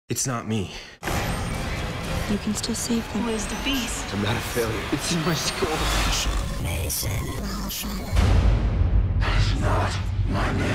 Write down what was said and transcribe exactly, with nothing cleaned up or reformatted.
It's not me. You can still save them. Where's the beast? I'm not a failure. It's in my skull. Mason. That's not my name.